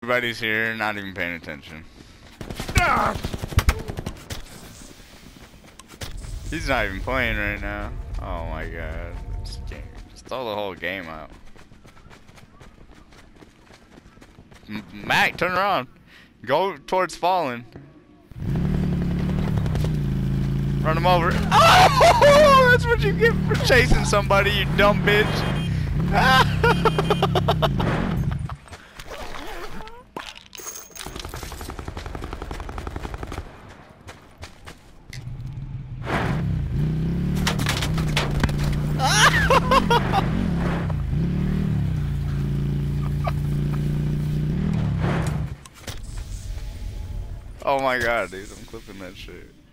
Everybody's here, not even paying attention. He's not even playing right now. Oh my god. Just throw the whole game out. Mac, turn around. Go towards Fallen. Run him over. Oh! That's what you get for chasing somebody, you dumb bitch. Oh my god, dude, I'm clipping that shit.